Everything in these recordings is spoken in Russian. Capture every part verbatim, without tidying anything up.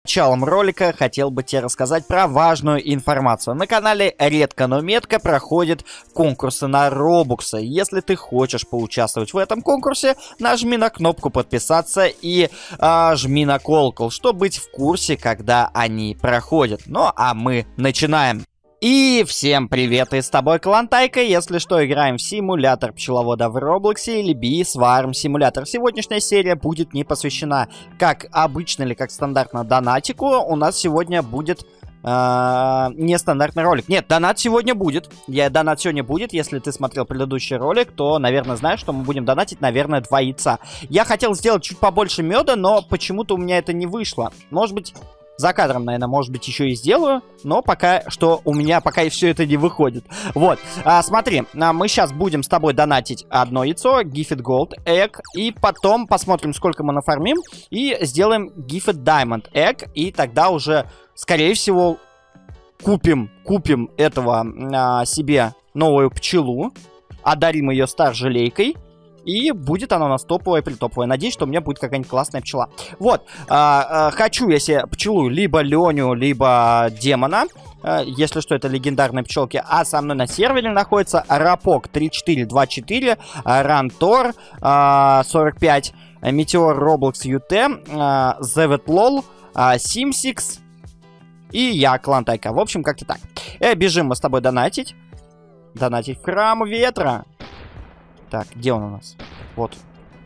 Началом ролика хотел бы тебе рассказать про важную информацию. На канале редко, но метко проходят конкурсы на робоксы. Если ты хочешь поучаствовать в этом конкурсе, нажми на кнопку подписаться и а, жми на колокол, чтобы быть в курсе, когда они проходят. Ну а мы начинаем. И всем привет, и с тобой Клантайка. Если что, играем в симулятор пчеловода в Роблоксе или Bees Farm симулятор. Сегодняшняя серия будет не посвящена, как обычно или как стандартно, донатику. У нас сегодня будет э, нестандартный ролик. Нет, донат сегодня будет. Я, донат сегодня будет. Если ты смотрел предыдущий ролик, то, наверное, знаешь, что мы будем донатить, наверное, два яйца. Я хотел сделать чуть побольше меда, но почему-то у меня это не вышло. Может быть... За кадром, наверное, может быть, еще и сделаю. Но пока что у меня пока и все это не выходит. Вот. А, смотри, а, мы сейчас будем с тобой донатить одно яйцо. Gifted Gold Egg. И потом посмотрим, сколько мы нафармим. И сделаем Gifted Diamond Egg. И тогда уже, скорее всего, купим, купим этого а, себе новую пчелу. Одарим ее стар-желейкой. И будет она у нас топовая, притоповая. Надеюсь, что у меня будет какая-нибудь классная пчела. Вот. А, а, хочу я себе пчелу либо Леню, либо демона. А, если что, это легендарные пчелки. А со мной на сервере находится Рапок три четыре два четыре, Рантор а, сорок пять, Метеор Роблокс ю ти, а, Зеветлол, а, Симсикс и я, Клантайка. В общем, как-то так. Э, бежим мы с тобой донатить. Донатить в храм ветра. Так, где он у нас? Вот.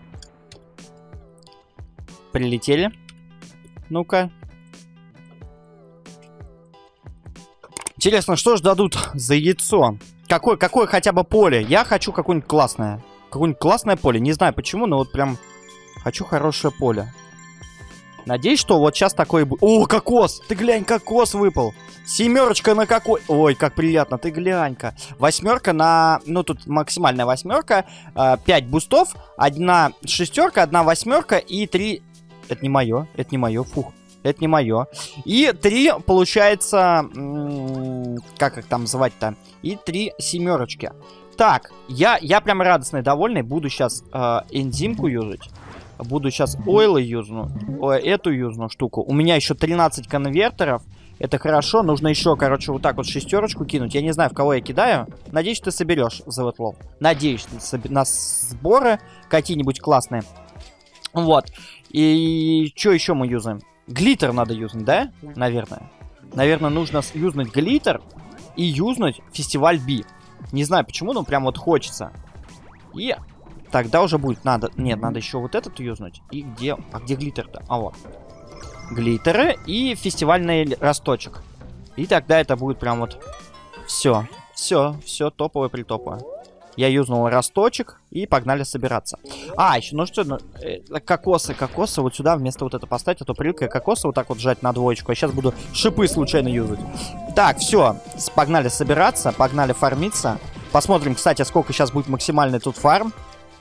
Прилетели. Ну-ка. Интересно, что ж дадут за яйцо? Какое, какое хотя бы поле? Я хочу какое-нибудь классное. Какое-нибудь классное поле. Не знаю почему, но вот прям хочу хорошее поле. Надеюсь, что вот сейчас такое будет. О, кокос! Ты глянь, кокос выпал. Семерочка на какой... Ой, как приятно, ты глянь-ка. Восьмерка на... Ну, тут максимальная восьмерка. Пять бустов. Одна шестерка, одна восьмерка и три... Это не мое, это не мое, фух. Это не мое. И три, получается... Как их там звать-то? И три семерочки. Так, я, я прям радостный, довольный. Буду сейчас э, энзимку юзать. Буду сейчас ойлы юзну. Ой, эту юзну штуку. У меня еще тринадцать конвертеров. Это хорошо. Нужно еще, короче, вот так вот шестерочку кинуть. Я не знаю, в кого я кидаю. Надеюсь, ты соберешь, Зеветлол. Надеюсь, на сборы какие-нибудь классные. Вот. И что еще мы юзаем? Глиттер надо юзнуть, да? Наверное. Наверное, нужно юзнуть глиттер и юзнуть фестиваль Би. Не знаю почему, но прям вот хочется. И... Тогда уже будет надо... Нет, надо еще вот этот юзнуть. И где... А где глиттер-то? А вот. Глиттеры и фестивальный росточек. И тогда это будет прям вот... Все. Все. Все топовое-притоповое. Я юзнул росточек. И погнали собираться. А, еще, ну что... Ну, э, кокосы, кокосы. Вот сюда вместо вот это поставить. А то привыкла я кокосы вот так вот жать на двоечку. А сейчас буду шипы случайно юзать. Так, все. Погнали собираться. Погнали фармиться. Посмотрим, кстати, сколько сейчас будет максимальный тут фарм.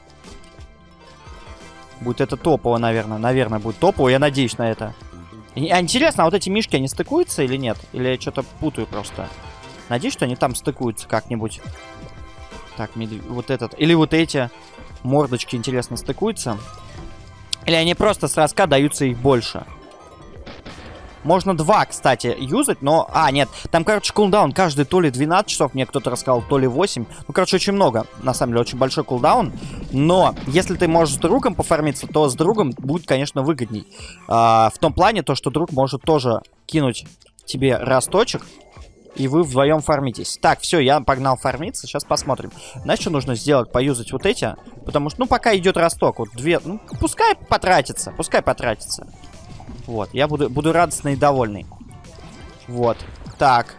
Будет это топово, наверное. Наверное, будет топово. Я надеюсь на это. И, а интересно, а вот эти мишки, они стыкуются или нет? Или я что-то путаю просто? Надеюсь, что они там стыкуются как-нибудь. Так, медведь, вот этот. Или вот эти мордочки, интересно, стыкуются? Или они просто с раска даются их больше? Можно два, кстати, юзать, но... А, нет, там, короче, кулдаун каждый то ли двенадцать часов, мне кто-то рассказал, то ли восемь. Ну, короче, очень много, на самом деле, очень большой кулдаун. Но, если ты можешь с другом пофармиться, то с другом будет, конечно, выгодней. А, в том плане, то, что друг может тоже кинуть тебе росточек, и вы вдвоем фармитесь. Так, все, я погнал фармиться, сейчас посмотрим. Знаешь, что нужно сделать? Поюзать вот эти, потому что, ну, пока идет росток, вот две... Ну, пускай потратится, пускай потратится. Вот, я буду, буду радостный и довольный. Вот, так.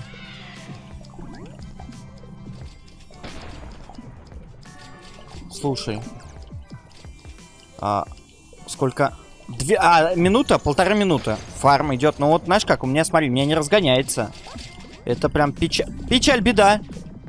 Слушай. А, сколько? Две, а, минута, полтора минуты. Фарм идет. Ну вот, знаешь как, у меня, смотри, у меня не разгоняется. Это прям печаль, печаль, беда.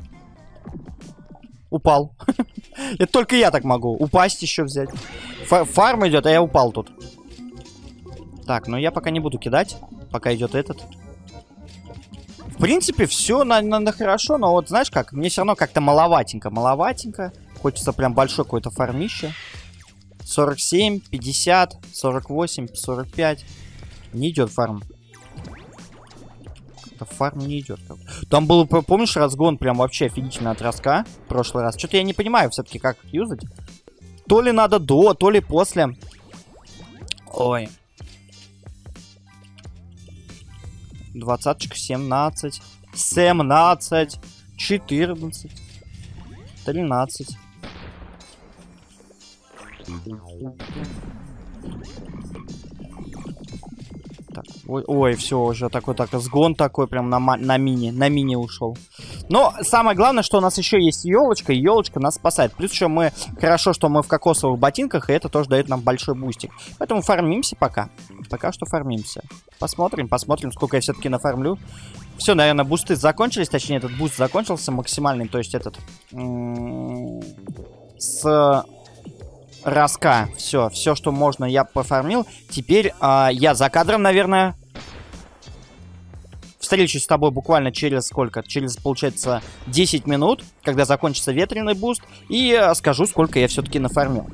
Упал. Это только я так могу. Упасть еще взять. Фарм идет, а я упал тут. Так, но я пока не буду кидать, пока идет этот. В принципе, все на, на, на хорошо, но вот знаешь как, мне все равно как-то маловатенько, маловатенько. Хочется прям большое какое-то фармище. сорок семь, пятьдесят, сорок восемь, сорок пять. Не идет фарм. Фарм не идет. Там был, помнишь, разгон прям вообще офигительно от Роска в прошлый раз. Что-то я не понимаю все-таки, как юзать. То ли надо до, то ли после. Ой. Двадцаточка, семнадцать. Семнадцать. Четырнадцать. Тринадцать. Так, ой, ой, все, уже такой, так, сгон такой, прям на, на мини, на мини ушел. Но самое главное, что у нас еще есть елочка, и елочка нас спасает. Плюс еще мы, хорошо, что мы в кокосовых ботинках, и это тоже дает нам большой бустик. Поэтому фармимся пока. Пока что фармимся. Посмотрим, посмотрим, сколько я все-таки нафармлю. Все, наверное, бусты закончились, точнее, этот буст закончился максимальный, то есть этот... С... Роска. Все, все, что можно, я пофармил. Теперь а, я за кадром, наверное, встречусь с тобой буквально через сколько? Через, получается, десять минут, когда закончится ветреный буст, и а, скажу, сколько я все-таки нафармил.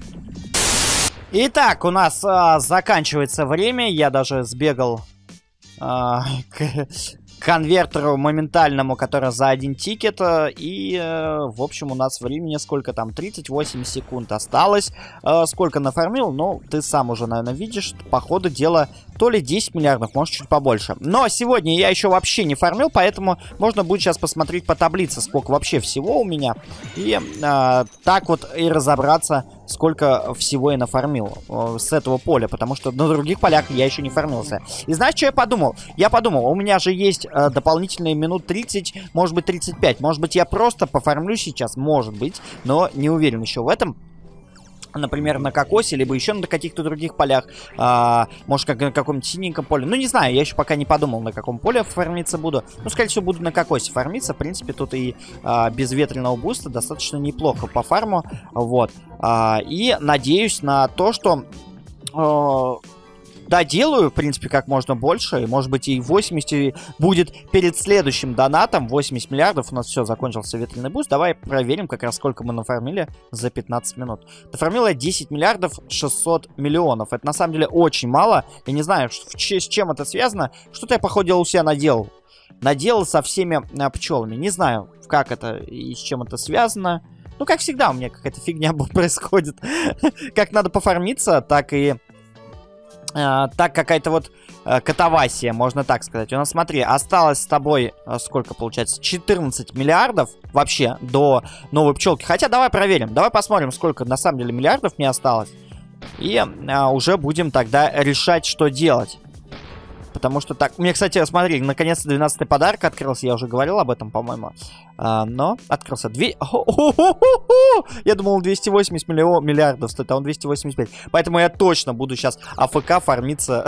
Итак, у нас а, заканчивается время. Я даже сбегал а, к конвертеру моментальному, который за один тикет. И, э, в общем, у нас времени сколько там? тридцать восемь секунд осталось. Э, сколько нафармил? Ну, ты сам уже, наверное, видишь. По ходу дела то ли десять миллиардов, может, чуть побольше. Но сегодня я еще вообще не фармил, поэтому можно будет сейчас посмотреть по таблице, сколько вообще всего у меня. И э, так вот и разобраться, сколько всего я нафармил э, с этого поля. Потому что на других полях я еще не фармился. И знаешь, что я подумал? Я подумал, у меня же есть э, дополнительные минут тридцать, может быть тридцать пять. Может быть я просто пофармлю сейчас, может быть. Но не уверен еще в этом. Например, на кокосе, либо еще на каких-то других полях. А, может, как на каком-нибудь синеньком поле. Ну, не знаю, я еще пока не подумал, на каком поле фармиться буду. Ну, скорее всего, буду на кокосе фармиться. В принципе, тут и а, без ветреного буста достаточно неплохо по фарму. Вот. А, и надеюсь на то, что... А, доделаю, в принципе, как можно больше. И, может быть, и восемьдесят будет перед следующим донатом. восемьдесят миллиардов. У нас все, закончился ветреный буст. Давай проверим, как раз сколько мы нафармили за пятнадцать минут. Нафармила десять миллиардов шестьсот миллионов. Это, на самом деле, очень мало. Я не знаю, с чем это связано. Что-то я, походу, у себя наделал. Наделал со всеми а, пчелами. Не знаю, как это и с чем это связано. Ну, как всегда, у меня какая-то фигня происходит. Как надо пофармиться, так и... Uh, так, какая-то вот uh, катавасия, можно так сказать. У нас, смотри, осталось с тобой, uh, сколько получается, четырнадцать миллиардов вообще до новой пчелки. Хотя давай проверим, давай посмотрим, сколько на самом деле миллиардов мне осталось. И uh, уже будем тогда решать, что делать. Потому что так... Мне, кстати, смотри, наконец-то двенадцатый подарок открылся. Я уже говорил об этом, по-моему. А, но открылся. Две... Я думал, двести восемьдесят миллион, миллиардов стоит, а он двести восемьдесят пять. Поэтому я точно буду сейчас АФК фармиться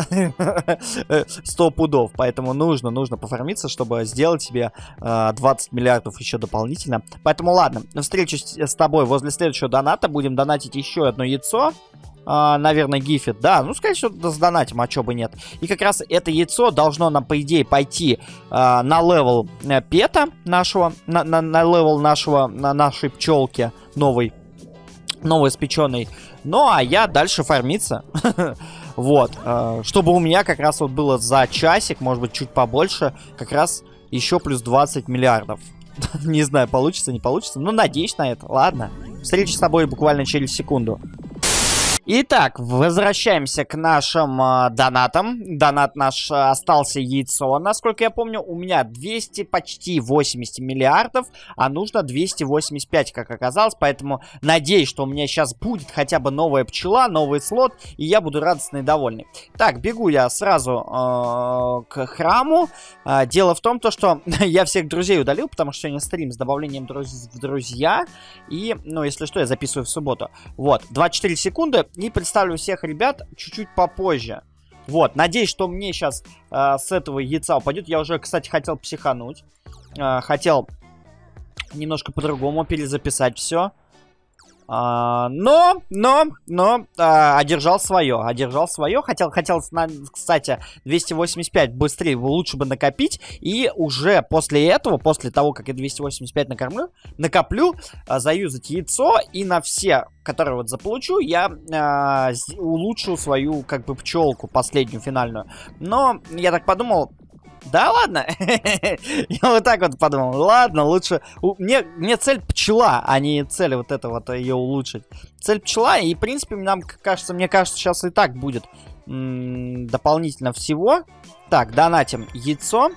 сто пудов. Поэтому нужно, нужно пофармиться, чтобы сделать себе а, двадцать миллиардов еще дополнительно. Поэтому ладно, встречусь с тобой возле следующего доната. Будем донатить еще одно яйцо. Uh, наверное, гифит, да, ну, скорее всего, сдонатим, а чё бы нет. И как раз это яйцо должно нам, по идее, пойти uh, на левел uh, пета нашего, на, на, на левел нашего, на нашей пчелки новой, новой испеченной. Ну, а я дальше фармиться. Вот, uh, чтобы у меня как раз вот было за часик, может быть, чуть побольше, как раз еще плюс двадцать миллиардов. Не знаю, получится, не получится, но надеюсь на это, ладно. Встреча с тобой буквально через секунду. Итак, возвращаемся к нашим э, донатам. Донат наш э, остался яйцо. Насколько я помню, у меня двести, почти восемьдесят миллиардов, а нужно двести восемьдесят пять, как оказалось. Поэтому надеюсь, что у меня сейчас будет хотя бы новая пчела, новый слот, и я буду радостный и довольный. Так, бегу я сразу э, к храму. Э, дело в том, то, что я всех друзей удалил, потому что сегодня стрим с добавлением друз в друзья. И, ну, если что, я записываю в субботу. Вот, двадцать четыре секунды. И представлю всех ребят чуть-чуть попозже. Вот, надеюсь, что мне сейчас э, с этого яйца упадет. Я уже, кстати, хотел психануть. Э, хотел немножко по-другому перезаписать все. А, но, но, но а, одержал свое, одержал свое. Хотел, хотел, кстати, двести восемьдесят пять быстрее, лучше бы накопить. И уже после этого, после того, как я двести восемьдесят пять накормлю, накоплю, а, заюзать яйцо. И на все, которые вот заполучу, я а, улучшу свою, как бы, пчелку, последнюю, финальную. Но я так подумал... Да ладно, я вот так вот подумал, ладно, лучше, мне, мне цель пчела, а не цель вот это вот ее улучшить. Цель пчела, и в принципе, нам кажется, мне кажется, сейчас и так будет дополнительно всего. Так, донатим яйцо.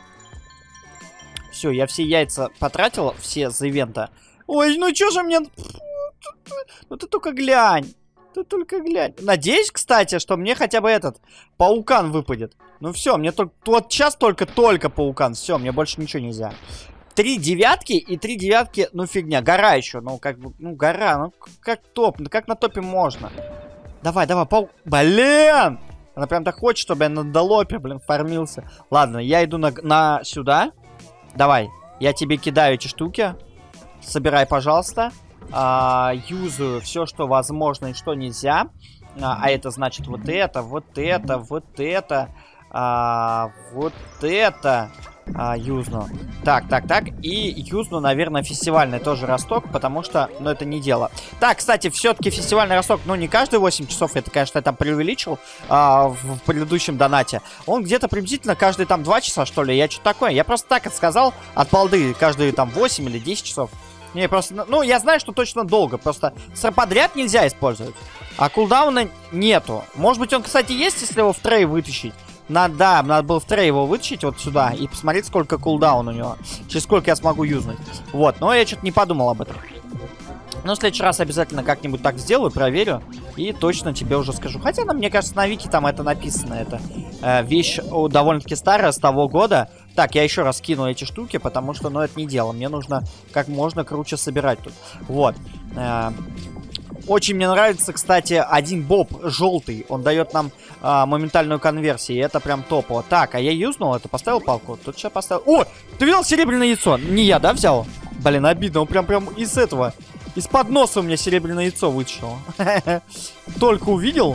Все, я все яйца потратил, все за ивента. Ой, ну что же мне, ну ты только глянь. Ты только глянь. Надеюсь, кстати, что мне хотя бы этот паукан выпадет. Ну все, мне только вот сейчас только-только паукан. Все, мне больше ничего нельзя. Три девятки и три девятки, ну фигня. Гора еще, ну как бы, ну гора, ну как топ, ну как на топе можно. Давай, давай, паук. Блин! Она прям так хочет, чтобы я на долопе, блин, фармился. Ладно, я иду на, на сюда. Давай, я тебе кидаю эти штуки. Собирай, пожалуйста. А, юзаю все, что возможно и что нельзя. А, а это значит вот это, вот это, вот это, а, вот это а, юзну. Так, так, так. И юзну, наверное, фестивальный тоже росток, потому что, ну, это не дело. Так, кстати, все-таки фестивальный росток, ну, не каждые восемь часов, это, конечно, я там преувеличил а, в, в предыдущем донате. Он где-то приблизительно каждые там два часа, что ли, я что-то такое. Я просто так сказал от балды, каждые там восемь или десять часов. Не, просто, ну, я знаю, что точно долго, просто подряд нельзя использовать. А кулдауна нету. Может быть, он, кстати, есть, если его в трей вытащить. Надо, да, надо было в трей его вытащить вот сюда и посмотреть, сколько кулдаун у него. Через сколько я смогу юзнуть. Вот, но я что-то не подумал об этом. Но в следующий раз обязательно как-нибудь так сделаю, проверю. И точно тебе уже скажу. Хотя, ну, мне кажется, на Вики там это написано. Это э, вещь о, довольно-таки старая, с того года. Так, я еще раз кину эти штуки, потому что, ну, это не дело. Мне нужно как можно круче собирать тут. Вот. Э, очень мне нравится, кстати, один боб желтый. Он дает нам э, моментальную конверсию. И это прям топово. Так, а я юзнул это, поставил палку. Тут сейчас поставил... О, ты видел серебряное яйцо? Не я, да, взял? Блин, обидно. Он прям, прям из этого... Из-под носа у меня серебряное яйцо вытащило. Только увидел.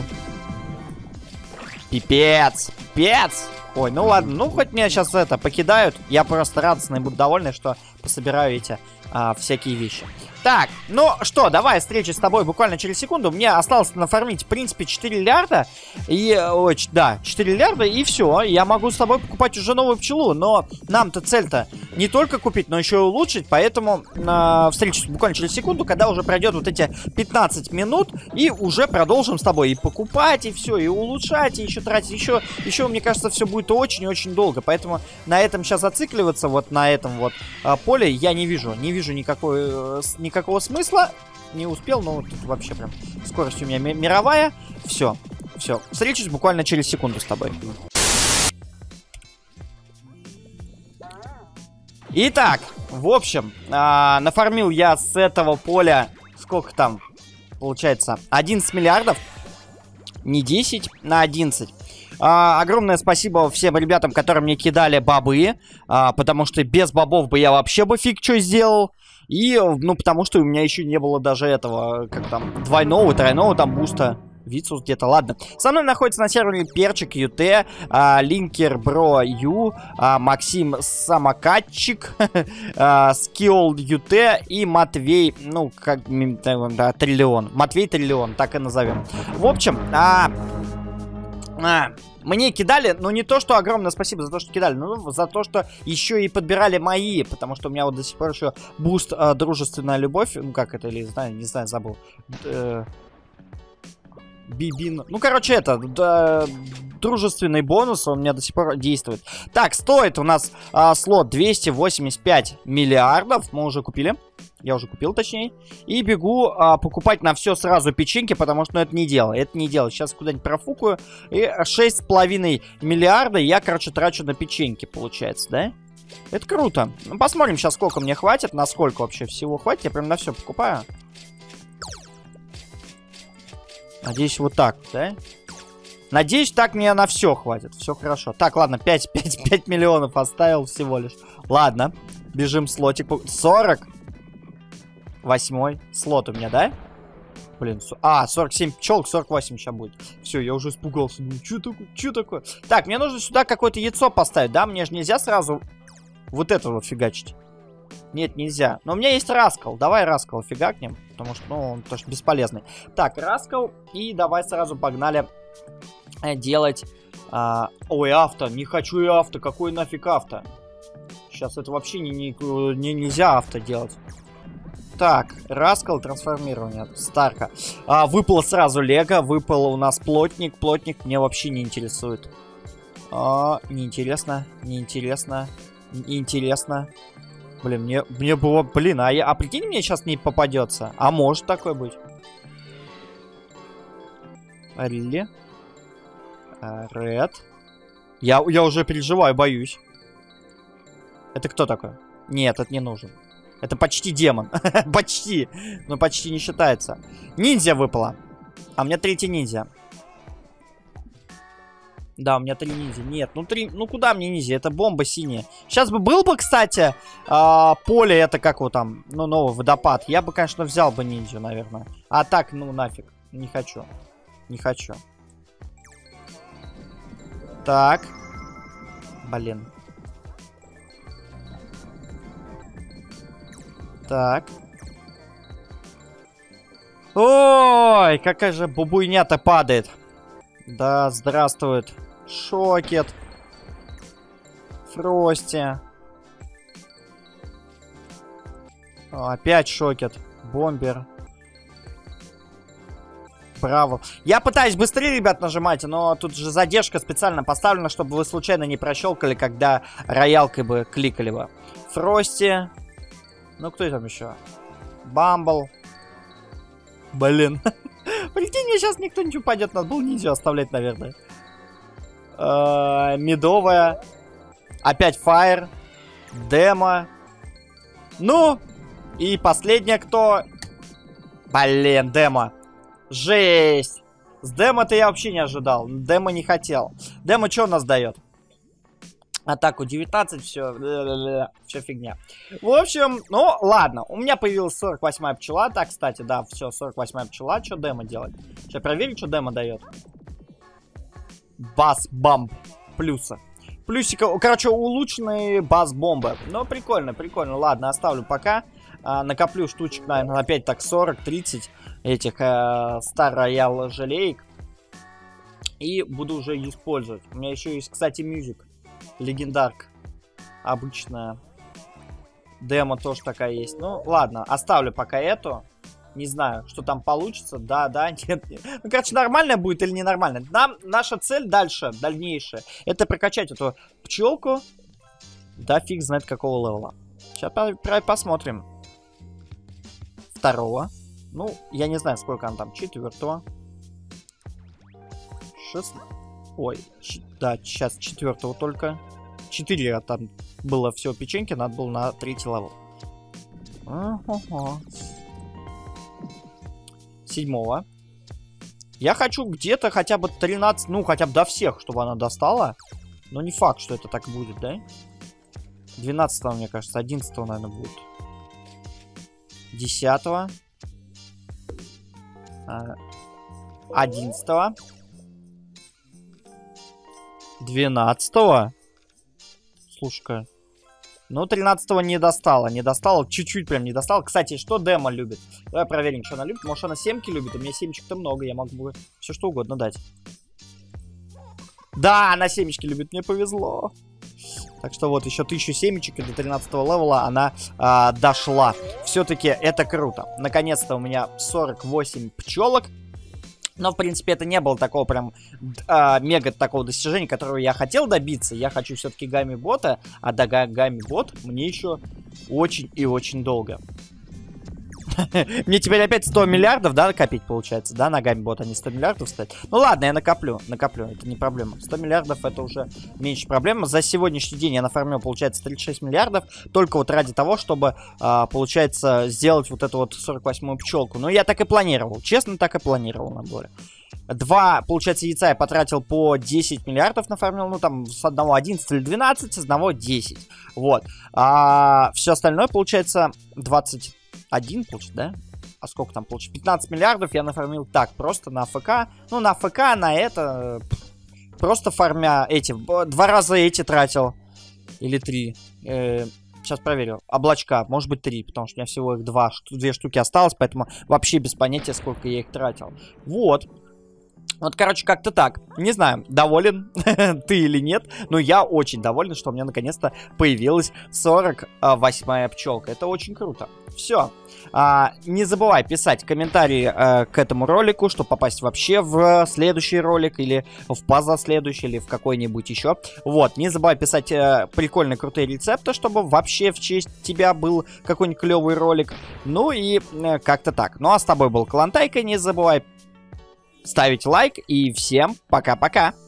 Пипец. Пипец. Ой, ну ладно. Ну, хоть меня сейчас это покидают. Я просто радостный буду довольный, что пособираю эти а, всякие вещи. Так, ну что, давай встреча с тобой буквально через секунду. Мне осталось нафармить, в принципе, четыре лярда. И, ой, да, четыре лярда, и все. Я могу с тобой покупать уже новую пчелу. Но нам-то цель-то не только купить, но еще и улучшить. Поэтому э, встреча буквально через секунду, когда уже пройдет вот эти пятнадцать минут. И уже продолжим с тобой и покупать, и все, и улучшать, и еще тратить. Еще, еще мне кажется, все будет очень-очень долго. Поэтому на этом сейчас зацикливаться, вот на этом вот э, поле, я не вижу. Не вижу никакой... Э, никакого смысла. Не успел, но тут вообще прям скорость у меня мировая. Все, все. Встречусь буквально через секунду с тобой. Итак, в общем, э, нафармил я с этого поля, сколько там получается, одиннадцать миллиардов. Не десять, на одиннадцать. А, огромное спасибо всем ребятам, которые мне кидали бобы, а, потому что без бобов бы я вообще бы фиг что сделал. И, ну, потому что у меня еще не было даже этого, как там, двойного, тройного там буста. Вицус где-то, ладно. Со мной находится на сервере Перчик ю тэ, а, Линкер Бро Ю, а, Максим Самокатчик, а, Скилл ю тэ и Матвей, ну, как, да, Триллион. Матвей Триллион, так и назовем. В общем, а... А, мне кидали, ну не то, что огромное спасибо за то, что кидали, но за то, что еще и подбирали мои, потому что у меня вот до сих пор еще буст э, дружественная любовь, ну как это, или знаю, не знаю, забыл. Э, Бибин, ну короче это, да, дружественный бонус, он у меня до сих пор действует. Так, стоит у нас э, слот двести восемьдесят пять миллиардов, мы уже купили. Я уже купил, точнее. И бегу а, покупать на все сразу печеньки, потому что ну, это не дело. Это не дело. Сейчас куда-нибудь профукаю. И шесть с половиной миллиарда я, короче, трачу на печеньки, получается, да? Это круто. Ну, посмотрим сейчас, сколько мне хватит. Насколько вообще всего хватит. Я прям на все покупаю. Надеюсь, вот так, да? Надеюсь, так мне на все хватит. Все хорошо. Так, ладно, пять, пять, пять миллионов оставил всего лишь. Ладно, бежим слотик. сорок. Восьмой слот у меня, да? Блин, а, сорок семь пчелок, сорок восемь сейчас будет. Все, я уже испугался. Ну, что такое? Что такое? Так, мне нужно сюда какое-то яйцо поставить, да? Мне же нельзя сразу вот это вот фигачить. Нет, нельзя. Но у меня есть Раскал. Давай Раскал фигакнем. Потому что, ну, он тоже бесполезный. Так, Раскал. И давай сразу погнали делать... А... Ой, авто. Не хочу и авто. Какой нафиг авто? Сейчас это вообще не, не, не, нельзя авто делать. Так, Раскал, трансформирование. Старка. А, выпало сразу Лего. Выпало у нас плотник. Плотник мне вообще не интересует. А, неинтересно. Неинтересно. Неинтересно. Блин, мне, мне было... Блин, а, я, а прикинь, мне сейчас не попадется. А может такое быть? Рилли. Ред. Я, я уже переживаю, боюсь. Это кто такой? Нет, это не нужен. Это почти демон. Почти. Но почти не считается. Ниндзя выпала. А у меня третий ниндзя. Да, у меня три ниндзя. Нет, ну три. Ну куда мне ниндзя? Это бомба синяя. Сейчас бы был бы, кстати, э, поле, это как его там, ну, новый водопад. Я бы, конечно, взял бы ниндзю, наверное. А так, ну нафиг. Не хочу. Не хочу. Так. Блин. Так. Ой, какая же бубуйня-то падает. Да, здравствует. Шокет. Фрости. О, опять Шокет. Бомбер. Браво. Я пытаюсь быстрее, ребят, нажимать, но тут же задержка специально поставлена, чтобы вы случайно не прощелкали, когда роялкой бы кликали бы. Фрости. Ну, кто там еще? Бамбл. Блин. Прикинь, мне сейчас никто не упадет. Надо было ниндзю оставлять, наверное. Медовая. Опять Фаер. Демо. Ну. И последняя кто? Блин, Демо. Жесть. С Демо-то я вообще не ожидал. Демо не хотел. Демо что у нас дает? Атаку девятнадцать, все, все фигня. В общем, ну ладно, у меня появилась сорок восьмая пчела. Так, кстати, да, все, сорок восьмая пчела. Что Демо делать? Сейчас проверим, что Демо дает. Бас-бамп плюса. Плюсика, короче, улучшенные бас-бомбы. Ну, прикольно, прикольно. Ладно, оставлю пока. А, накоплю штучек, наверное, опять так сорок-тридцать этих э, Star Royal желеек. И буду уже использовать. У меня еще есть, кстати, мюзик. Легендарка. Обычная. Демо тоже такая есть. Ну, ладно, оставлю пока эту. Не знаю, что там получится. Да, да, нет, нет. Ну, короче, нормальная будет или ненормальная. Нам, наша цель дальше, дальнейшая, это прокачать эту пчелку. Да фиг знает какого левела. Сейчас посмотрим. Второго. Ну, я не знаю, сколько она там. Четвертого. Шестого. Ой, да, сейчас четвертого только. Четыре там было все печеньки, надо было на третий левел. Седьмого. Я хочу где-то хотя бы тринадцать, ну хотя бы до всех, чтобы она достала. Но не факт, что это так будет, да? двенадцатого, мне кажется, одиннадцатого, наверное, будет. десятого. одиннадцатого. двенадцатого. Слушай-ка. Ну, тринадцатого не достала. Не достала. Чуть-чуть прям не достала. Кстати, что Демо любит? Давай проверим, что она любит. Может, она семки любит? У меня семечек-то много. Я могу бы все что угодно дать. Да, она семечки любит. Мне повезло. Так что вот, еще тысячу семечек, и до тринадцатого левела она а, дошла. Все-таки это круто. Наконец-то у меня сорок восемь пчелок. Но, в принципе, это не было такого прям э, мега такого достижения, которого я хотел добиться. Я хочу все-таки гамми-бота, а до гамми-бот мне еще очень и очень долго. Мне теперь опять сто миллиардов, да, копить получается, да, на гамми-бот, а не сто миллиардов стать. Ну ладно, я накоплю, накоплю, это не проблема. сто миллиардов это уже меньше проблема. За сегодняшний день я нафармил, получается, тридцать шесть миллиардов, только вот ради того, чтобы, а, получается, сделать вот эту вот сорок восьмую пчелку. Ну, я так и планировал, честно, так и планировал на более. Два, получается, яйца я потратил по десять миллиардов нафармил, ну, там, с одного одиннадцать или двенадцать, с одного десять. Вот. А все остальное, получается, двадцать один, получается, да? А сколько там получилось? пятнадцать миллиардов я нафармил так, просто на АФК. Ну, на АФК, на это... Просто фармя эти... Два раза эти тратил. Или три. Э, сейчас проверю. Облачка. Может быть, три. Потому что у меня всего их два, две штуки осталось. Поэтому вообще без понятия, сколько я их тратил. Вот. Вот, короче, как-то так. Не знаю, доволен ты или нет, но я очень доволен, что у меня наконец-то появилась сорок восьмая пчелка. Это очень круто. Все. А, не забывай писать комментарии а, к этому ролику, чтобы попасть вообще в следующий ролик, или в позаследующий, или в какой-нибудь еще. Вот, не забывай писать а, прикольные крутые рецепты, чтобы вообще в честь тебя был какой-нибудь клевый ролик. Ну и а, как-то так. Ну а с тобой был Калантайка, не забывай ставить лайк, и всем пока-пока.